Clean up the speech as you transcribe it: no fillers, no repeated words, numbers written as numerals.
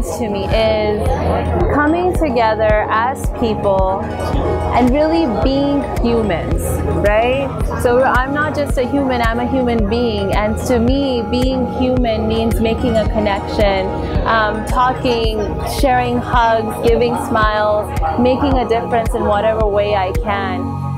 means to me is coming together as people and really being humans, right? So I'm not just a human, I'm a human being, and to me, being human means making a connection, talking, sharing hugs, giving smiles, making a difference in whatever way I can.